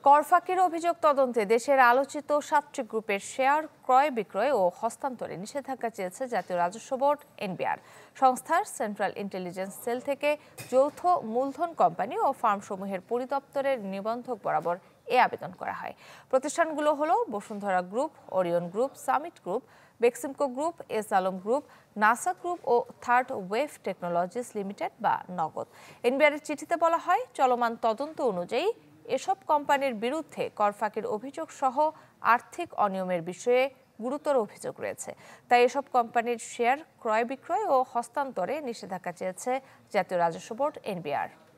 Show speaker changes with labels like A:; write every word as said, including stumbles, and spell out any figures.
A: কর ফাঁকির অভিযোগ তদন্তে দেশের আলোচিত সাতটি গ্রুপের শেয়ার ক্রয় বিক্রয় ও হস্তান্তরে নিষেধাজ্ঞা চেয়েছে জাতীয় রাজস্ব বোর্ড এনবিআর। সংস্থার সেন্ট্রাল ইন্টেলিজেন্স সেল থেকে যৌথ মূলধন কোম্পানি ও ফার্মসমূহের পরিদপ্তরের নিবন্ধক বরাবর এ আবেদন করা হয়। প্রতিষ্ঠানগুলো হলো Bashundhara group, Orion group, Summit group, Beximco group, S Alam group, Nasa group ও থার্ড ওয়েভ টেকনোলজিস লিমিটেড বা নগদ। এনবিআর এর চিঠিতে বলা হয়, চলমান তদন্ত অনুযায়ী এসব কোম্পানির বিরুদ্ধে কর ফাঁকির অভিযোগ সহ আর্থিক অনিয়মের বিষয়ে গুরুতর অভিযোগ রয়েছে। তাই এসব কোম্পানির শেয়ার ক্রয় বিক্রয় ও হস্তান্তরে নিষেধাজ্ঞা চেয়েছে জাতীয় রাজস্ব বোর্ড এনবিআর।